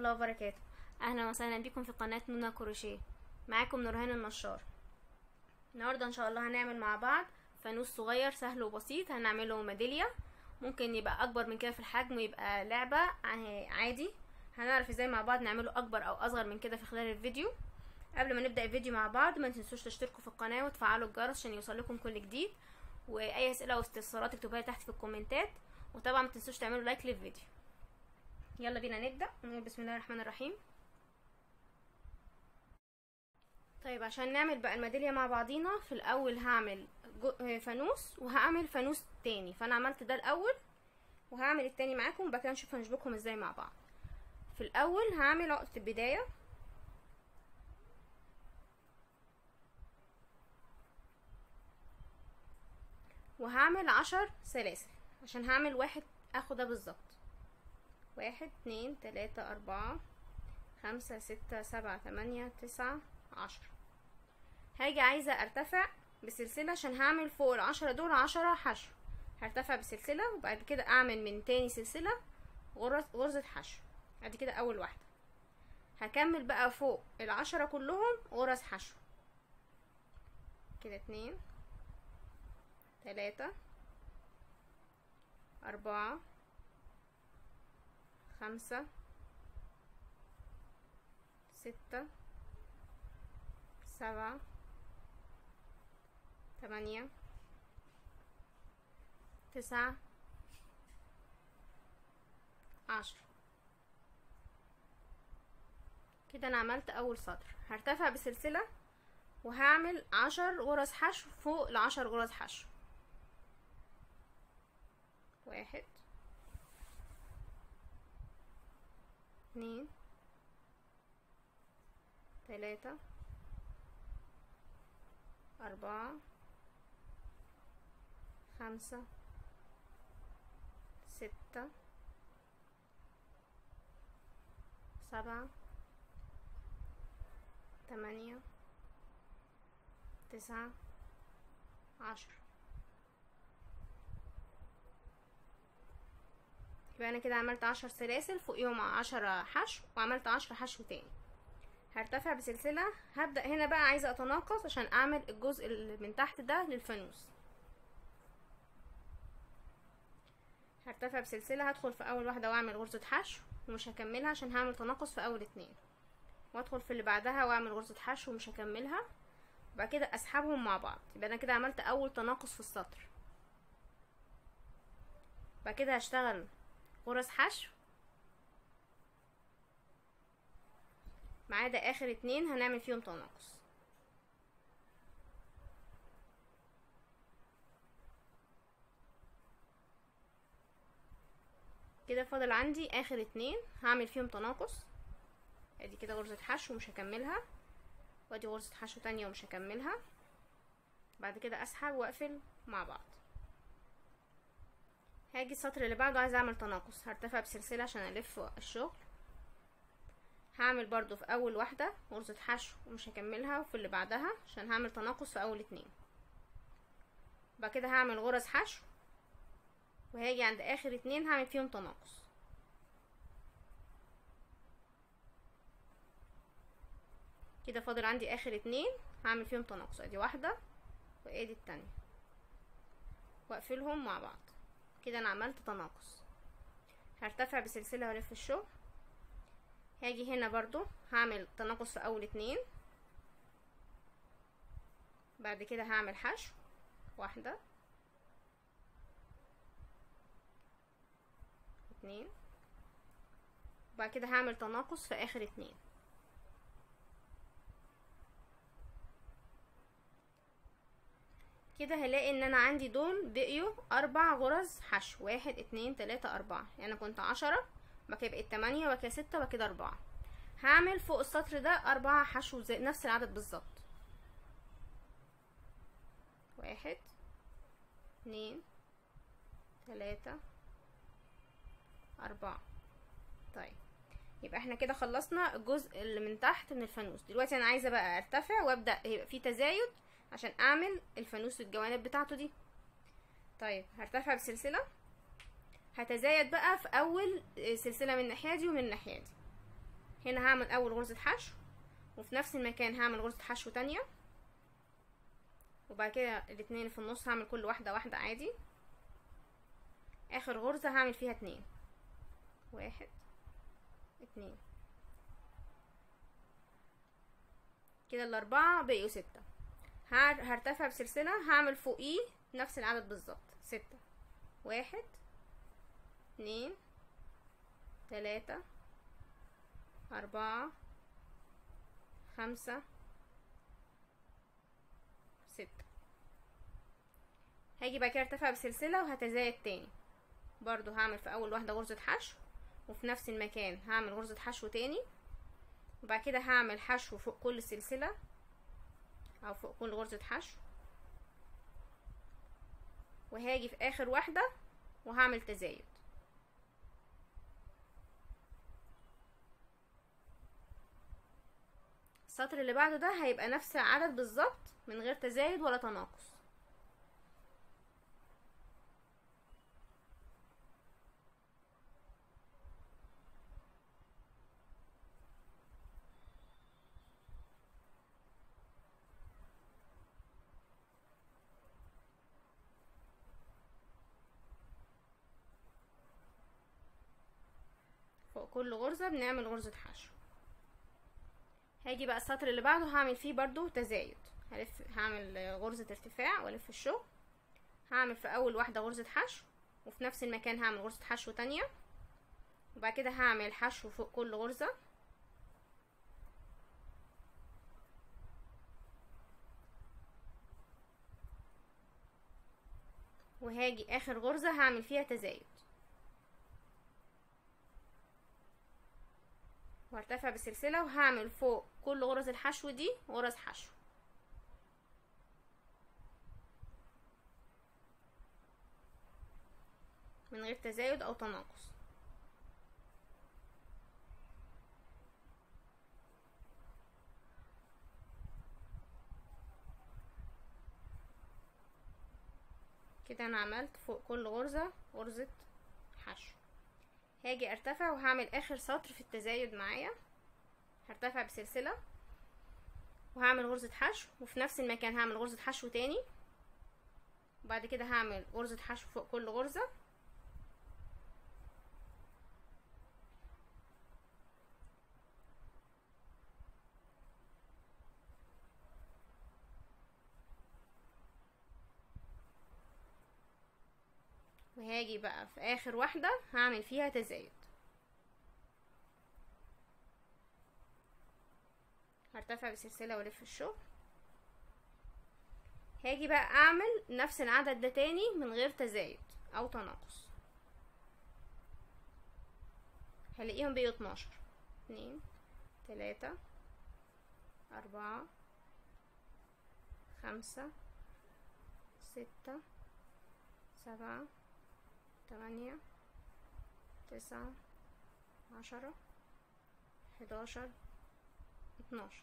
الله وبركاته. اهلا وسهلا بكم في قناة نونا كروشيه. معاكم نورهان النشار. النهارده ان شاء الله هنعمل مع بعض فانوس صغير سهل وبسيط. هنعمله ميدالية، ممكن يبقى اكبر من كده في الحجم ويبقى لعبة عادي. هنعرف ازاي مع بعض نعمله اكبر او اصغر من كده في خلال الفيديو. قبل ما نبدأ الفيديو مع بعض ما تنسوش تشتركوا في القناة وتفعلوا الجرس عشان يوصلكم كل جديد، واي اسئلة او استفسارات اكتبوها لي تحت في الكومنتات، وطبعا ما تنسوش تعملوا لايك للفيديو. يلا بينا نبدأ. نقول بسم الله الرحمن الرحيم. طيب عشان نعمل بقى الميدالية مع بعضينا، في الاول هعمل فانوس وهعمل فانوس تاني. فانا عملت ده الاول وهعمل التاني معاكم، وبعد كده نشوف هنشبكهم ازاي مع بعض. في الاول هعمل عقدة البداية وهعمل 10 سلاسل عشان هعمل واحد اخد ده بالظبط. 1 2 3 4 5 6 7 8 9 10. هاجي عايزة ارتفع بسلسلة عشان هعمل فوق ال10 دول 10 حشو. هرتفع بسلسلة وبعد كده اعمل من تاني سلسلة غرزة حشو. ادي كده اول واحدة. هكمل بقى فوق ال10 كلهم غرز حشو. كده 2 3 4 5 6 7 8 9 10. كده انا عملت اول سطر. هرتفع بسلسلة وهعمل 10 غرز حشو فوق ال10 غرز حشو. 1 2 3 4 5 6 7 8 9 10. يبقى انا كده عملت 10 سلاسل فوقيهم 10 حشو وعملت 10 حشو تاني. هرتفع بسلسلة. هبدأ هنا بقى عايزة اتناقص عشان اعمل الجزء اللي من تحت ده للفانوس. هرتفع بسلسلة، هدخل في اول واحدة واعمل غرزة حشو ومش هكملها عشان هعمل تناقص في اول 2، وادخل في اللي بعدها واعمل غرزة حشو ومش هكملها، وبعد كده اسحبهم مع بعض. يبقى انا كده عملت اول تناقص في السطر. بعد كده هشتغل غرز حشو ما عدا اخر 2 هنعمل فيهم تناقص. كده فاضل عندي اخر 2 هعمل فيهم تناقص. ادي كده غرزة حشو ومش هكملها، وادي غرزة حشو تانية ومش هكملها. بعد كده اسحب واقفل مع بعض. هاجي السطر اللي بعده عايزة اعمل تناقص. هرتفع بسلسلة عشان الف الشغل. هعمل برضو في اول واحدة غرزة حشو ومش هكملها، وفي اللي بعدها عشان هعمل تناقص في اول 2. بعد كده هعمل غرز حشو وهاجي عند اخر 2 هعمل فيهم تناقص. كده فاضل عندي اخر 2 هعمل فيهم تناقص. ادي واحدة وادي التانية واقفلهم مع بعض. كده انا عملت تناقص. هرتفع بسلسلة والف الشغل. هاجي هنا برضو هعمل تناقص في اول 2. بعد كده هعمل حشو واحدة 2. بعد كده هعمل تناقص في اخر 2. كده هلاقي ان انا عندي دول بقيوا 4 غرز حشو. 1 2 3 4. يعني انا كنت 10، بعد كده بقيت 8، بعد كده 6، بعد كده 4. هعمل فوق السطر ده 4 حشو زي نفس العدد بالظبط. 1 2 3 4. طيب يبقى احنا كده خلصنا الجزء اللي من تحت من الفانوس. دلوقتي انا عايزه بقى ارتفع وابدا يبقى في تزايد عشان اعمل الفانوس الجوانب بتاعته دي. طيب هرتفع بسلسله، هتزايد بقى في اول سلسله من الناحيه دي ومن الناحيه دي. هنا هعمل اول غرزة حشو، وفي نفس المكان هعمل غرزة حشو تانية، وبعد كده الاتنين اللي في النص هعمل كل واحدة واحدة عادي. اخر غرزة هعمل فيها 2، 1 2. كده الاربعة بقيوا 6. هرتفع بسلسلة، هعمل فوقيه نفس العدد بالظبط، 6، 1 2 3 4 5 6. هاجي بعد كده ارتفع بسلسلة وهتزايد تاني، برضو هعمل في اول واحدة غرزة حشو، وفي نفس المكان هعمل غرزة حشو تاني، وبعد كده هعمل حشو فوق كل سلسلة او فوق كل غرزة حشو، وهاجي في اخر واحدة وهعمل تزايد. السطر اللي بعده ده هيبقى نفس العدد بالظبط من غير تزايد ولا تناقص. فوق كل غرزة بنعمل غرزة حشو. هاجي بقى السطر اللي بعده هعمل فيه برضو تزايد، هعمل غرزة ارتفاع والف الشغل، هعمل في اول واحدة غرزة حشو، وفي نفس المكان هعمل غرزة حشو تانية، وبعد كده هعمل حشو فوق كل غرزة، وهاجي اخر غرزة هعمل فيها تزايد، وارتفع بالسلسلة وهعمل فوق كل غرز الحشو دي غرز حشو. من غير تزايد او تناقص. كده انا عملت فوق كل غرزة غرزة حشو. هاجي ارتفع وهعمل اخر سطر في التزايد معايا، هرتفع بسلسلة وهعمل غرزة حشو، وفي نفس المكان هعمل غرزة حشو تاني، وبعد كده هعمل غرزة حشو فوق كل غرزة، وهاجي بقى في اخر واحدة هعمل فيها تزايد. هرتفع بسلسلة والف الشغل. هاجي بقى اعمل نفس العدد ده تاني من غير تزايد او تناقص. هلاقيهم بقوا 12، 2 3 4 5 6 7 8 9 10 11 12.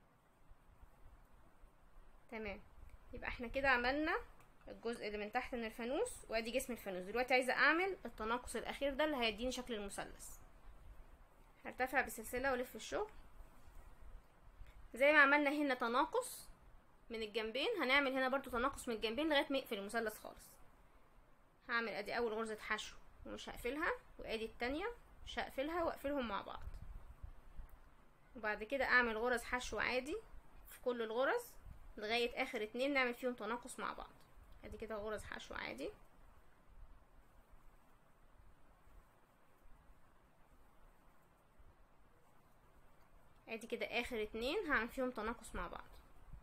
تمام. يبقى احنا كده عملنا الجزء اللي من تحت من الفانوس، وادي جسم الفانوس. دلوقتي عايزه اعمل التناقص الاخير ده اللي هيديني شكل المثلث. هرتفع بسلسله والف الشغل زي ما عملنا هنا تناقص من الجنبين، هنعمل هنا برضو تناقص من الجنبين لغايه ما يقفل المثلث خالص. هعمل ادي اول غرزه حشو ومش هقفلها، وادي التانية مش هقفلها واقفلهم مع بعض، وبعد كده اعمل غرز حشو عادي في كل الغرز لغايه اخر 2 نعمل فيهم تناقص مع بعض. ادي كده غرز حشو عادي، ادي كده اخر 2 هعمل فيهم تناقص مع بعض.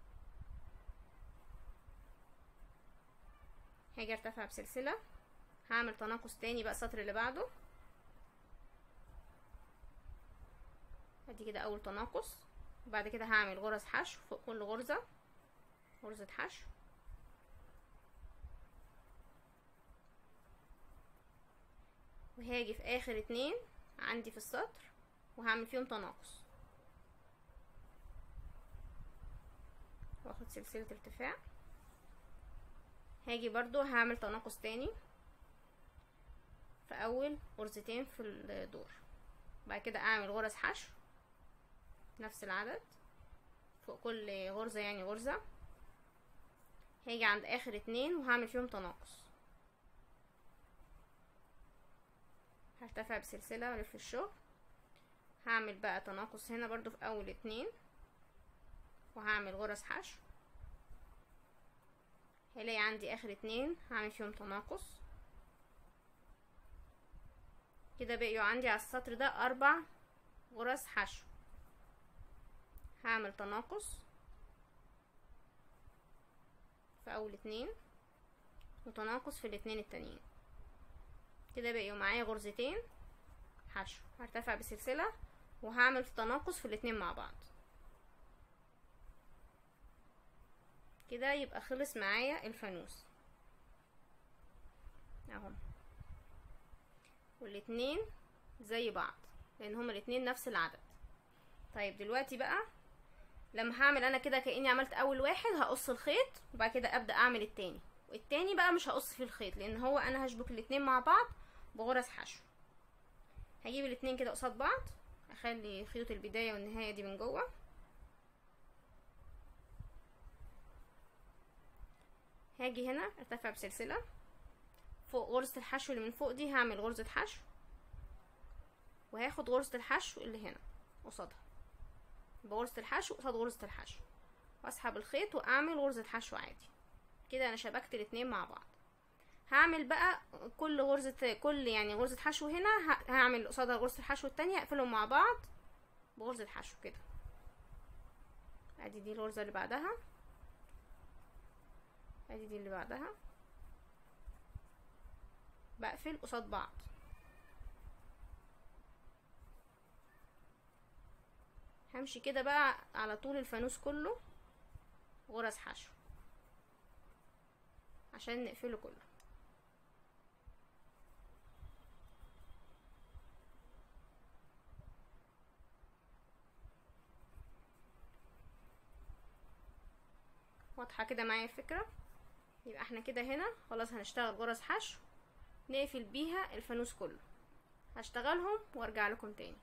هاجي ارتفع بسلسله، هعمل تناقص تاني بقى السطر اللي بعده. ادي كده اول تناقص، وبعد كده هعمل غرز حشو فوق كل غرزه غرزه حشو، وهاجي في اخر 2 عندي في السطر وهعمل فيهم تناقص، واخد سلسله ارتفاع. هاجي برضو هعمل تناقص تاني في اول غرزتين في الدور، بعد كده اعمل غرز حشو نفس العدد فوق كل غرزة، يعني غرزة. هاجي عند اخر 2 وهعمل فيهم تناقص، هرتفع بسلسلة والف الشغل. هعمل بقى تناقص هنا برضو في اول 2 وهعمل غرز حشو. هلاقي عندي اخر 2 هعمل فيهم تناقص. كده بقيوا عندي على السطر ده 4 غرز حشو. هعمل تناقص في اول 2 وتناقص في الاتنين التانيين. كده بقيوا معايا غرزتين حشو. هرتفع بسلسلة وهعمل تناقص في الاتنين مع بعض. كده يبقى خلص معايا الفانوس اهو، والاتنين زي بعض لان هما الاتنين نفس العدد. طيب دلوقتي بقى لما هعمل انا كده كأني عملت اول واحد، هقص الخيط وبعد كده ابدأ اعمل التاني، والتاني بقى مش هقص فيه الخيط لان هو انا هشبك الاتنين مع بعض بغرز حشو. هجيب الاتنين كده قصاد بعض، اخلي خيوط البداية والنهاية دي من جوه. هاجي هنا ارتفع بسلسلة فوق غرزة الحشو اللي من فوق دي، هعمل غرزة حشو وهاخد غرزة الحشو اللي هنا قصادها بغرزة الحشو قصاد غرزة الحشو، واسحب الخيط واعمل غرزة حشو عادي. كده انا شبكت الاتنين مع بعض. هعمل بقى كل غرزة حشو هنا هعمل قصادها غرزة الحشو التانية، اقفلهم مع بعض بغرزة حشو كده. ادي دي الغرزة اللي بعدها، ادي دي اللي بعدها، بقفل قصاد بعض. همشي كده بقى على طول الفانوس كله غرز حشو عشان نقفله كله. واضحة كده معايا الفكرة؟ يبقى احنا كده هنا خلاص هنشتغل غرز حشو نقفل بيها الفانوس كله. هشتغلهم وارجع لكم تاني.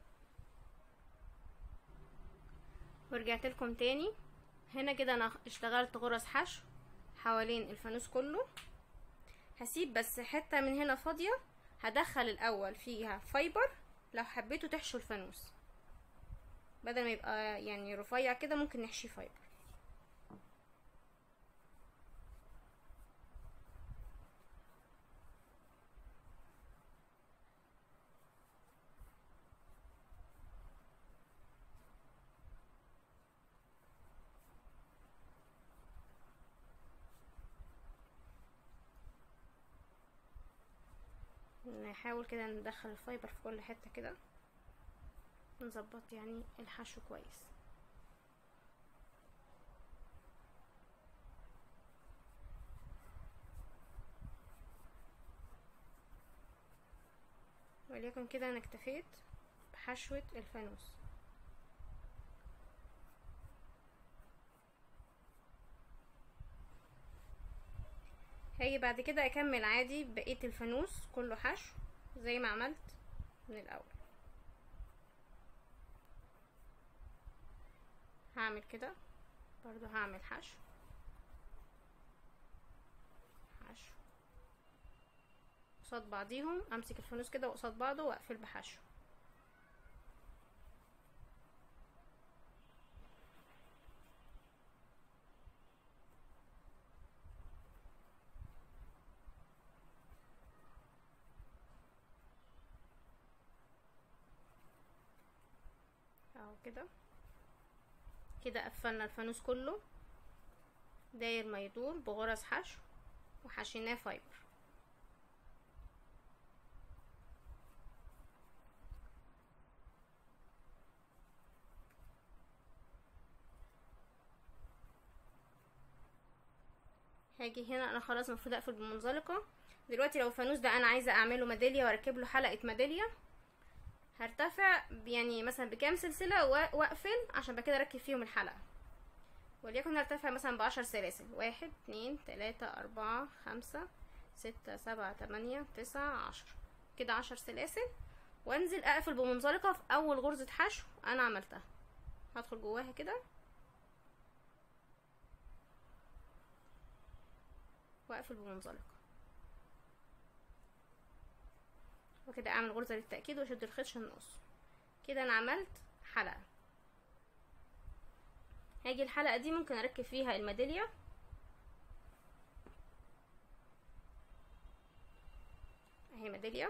ورجعت لكم تاني. هنا كده انا اشتغلت غرز حشو حوالين الفانوس كله. هسيب بس حتة من هنا فاضية، هدخل الاول فيها فايبر لو حبيتوا تحشوا الفانوس، بدل ما يبقى يعني رفيع كده ممكن نحشي فايبر. نحاول كده ندخل الفايبر في كل حتة كده، نظبط يعني الحشو كويس. وليكن كده انا اكتفيت بحشوة الفانوس. هاجي بعد كده اكمل عادي بقية الفانوس كله حشو زي ما عملت من الاول. هعمل كده برضو، هعمل حشو حشو قصاد بعضيهم، امسك الفانوس كده وقصاد بعضه واقفل بحشو. اهو كده كده قفلنا الفانوس كله داير ما يدور بغرز حشو وحشيناه فايبر. هاجي هنا انا خلاص المفروض اقفل بمنزلقة. دلوقتي لو الفانوس ده انا عايزه اعمله ميداليه واركب له حلقه ميداليه، هرتفع يعني مثلا بكام سلسله واقفل عشان بعد كده اركب فيهم الحلقه. وليكن هرتفع مثلا ب10 سلاسل، 1 2 3 4 5 6 7 8 9 10 كده 10 سلاسل، وانزل اقفل بمنزلقه في اول غرزه حشو انا عملتها. هدخل جواها كده واقفل بمنزلقه، وكده اعمل غرزه للتاكيد واشد الخيط عشان النص. كده انا عملت حلقه. هاجي الحلقه دي ممكن اركب فيها الميداليه، اهي ميداليه،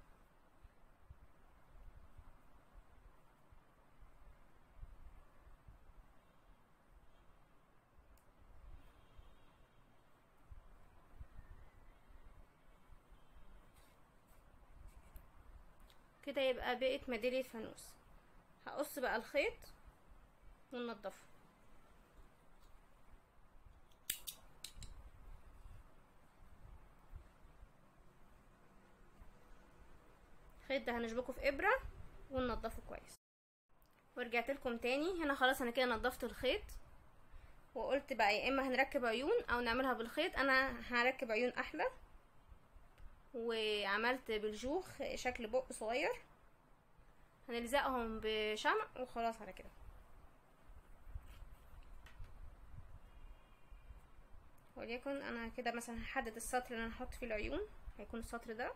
كده يبقى بقت ميداليه فانوس. هقص بقى الخيط وننضفه. الخيط ده هنشبكه في ابره وننضفه كويس. ورجعت لكم تاني. هنا خلاص انا كده نضفت الخيط، وقلت بقى يا اما هنركب عيون او نعملها بالخيط. انا هركب عيون احلى، وعملت بالجوخ شكل بق صغير هنلزقهم بشمع وخلاص على كده. وليكن انا كده مثلا هحدد السطر اللي انا هحط فيه العيون، هيكون السطر ده.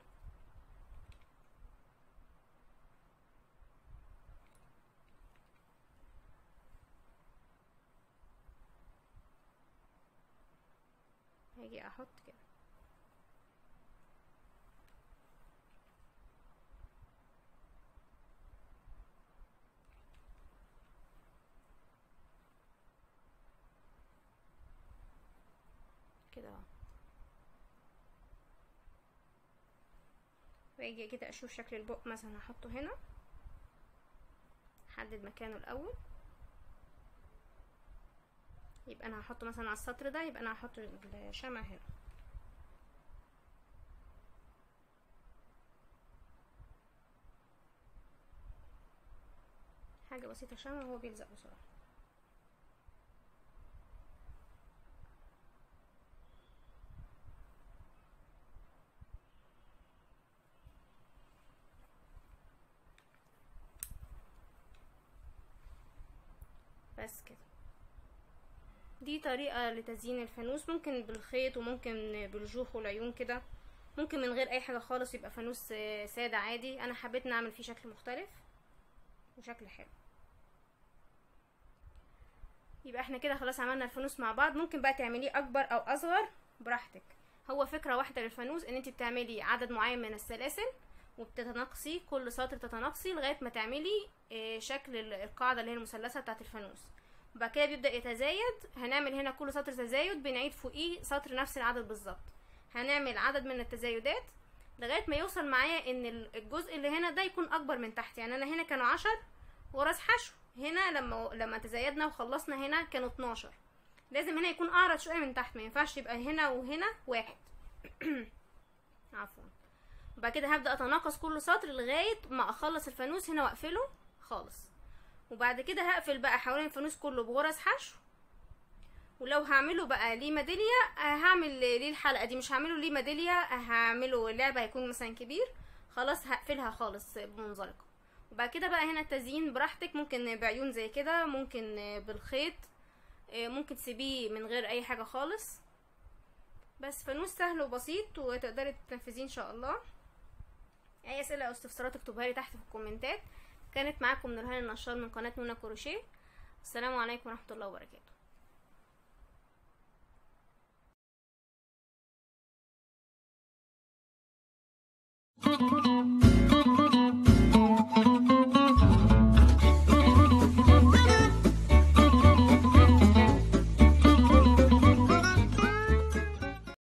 هاجي احط كده. كده اهو. واجي كده اشوف شكل البق مثلا هحطه هنا، احدد مكانه الاول. يبقى انا هحطه مثلا على السطر ده، يبقى انا هحط الشمع هنا. حاجه بسيطه، شمع وهو بيلزق بسرعه. بس كده. دي طريقة لتزيين الفانوس، ممكن بالخيط وممكن بالجوخ والعيون كده، ممكن من غير اي حاجة خالص يبقى فانوس سادة عادي. انا حبيت نعمل فيه شكل مختلف وشكل حلو. يبقى احنا كده خلاص عملنا الفانوس مع بعض. ممكن بقى تعمليه اكبر او اصغر براحتك. هو فكرة واحدة للفانوس، ان انت بتعملي عدد معين من السلاسل وبتتناقصي كل سطر، تتناقصي لغاية ما تعملي شكل القاعدة اللي هي المثلثة بتاعت الفانوس. وبعد كده بيبدأ يتزايد. هنعمل هنا كل سطر تزايد بنعيد فوقيه سطر نفس العدد بالظبط. هنعمل عدد من التزايدات لغاية ما يوصل معايا ان الجزء اللي هنا ده يكون اكبر من تحت. يعني انا هنا كانوا 10 وراس حشو، هنا لما تزايدنا وخلصنا هنا كانوا 12. لازم هنا يكون اعرض شوية من تحت، ما ينفعش يبقى هنا وهنا واحد. عفوا. وبعد كده هبدأ اتناقص كل سطر لغاية ما اخلص الفانوس هنا واقفله خالص. وبعد كده هقفل بقى حوالين الفانوس كله بغرز حشو. ولو هعمله بقى ليه ميداليه، هعمل ليه الحلقه دي مش هعمله ليه ميداليه، هعمله اللعبه هيكون مثلا كبير، خلاص هقفلها خالص بمنزلقه. وبعد كده بقى هنا التزيين براحتك، ممكن بعيون زي كده، ممكن بالخيط، ممكن تسيبيه من غير اي حاجه خالص. بس فانوس سهل وبسيط وتقدري تنفذيه ان شاء الله. اي اسئله او استفسارات اكتبوها لي تحت في الكومنتات. كانت معاكم نورهان النشار من قناه نونا كروشيه. السلام عليكم ورحمه الله وبركاته.